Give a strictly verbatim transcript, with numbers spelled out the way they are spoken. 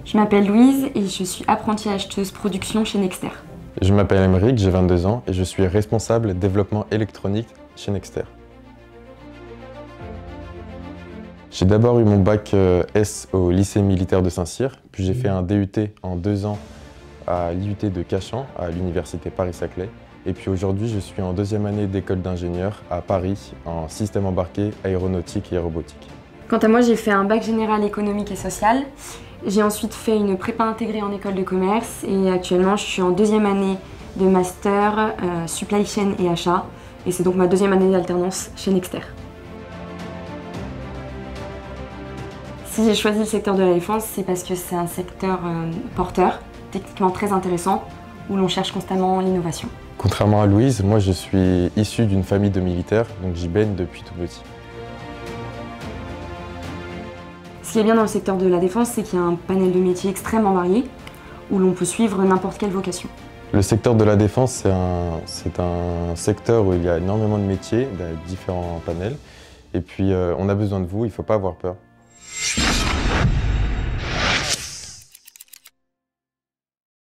Je m'appelle Louise et je suis apprentie acheteuse production chez Nexter. Je m'appelle Aymeric, j'ai vingt-deux ans et je suis responsable développement électronique chez Nexter. J'ai d'abord eu mon bac S au lycée militaire de Saint-Cyr, puis j'ai fait un D U T en deux ans à l'I U T de Cachan, à l'université Paris-Saclay. Et puis aujourd'hui, je suis en deuxième année d'école d'ingénieur à Paris, en système embarqué, aéronautique et aérobotique. Quant à moi, j'ai fait un bac général économique et social. J'ai ensuite fait une prépa intégrée en école de commerce et actuellement, je suis en deuxième année de master euh, supply chain et achat. Et c'est donc ma deuxième année d'alternance chez Nexter. Si j'ai choisi le secteur de la défense, c'est parce que c'est un secteur euh, porteur, techniquement très intéressant, où l'on cherche constamment l'innovation. Contrairement à Louise, moi je suis issu d'une famille de militaires, donc j'y baigne depuis tout petit. Ce qui est bien dans le secteur de la défense, c'est qu'il y a un panel de métiers extrêmement varié, où l'on peut suivre n'importe quelle vocation. Le secteur de la défense, c'est un, c'est un secteur où il y a énormément de métiers, de différents panels, et puis euh, on a besoin de vous, il ne faut pas avoir peur.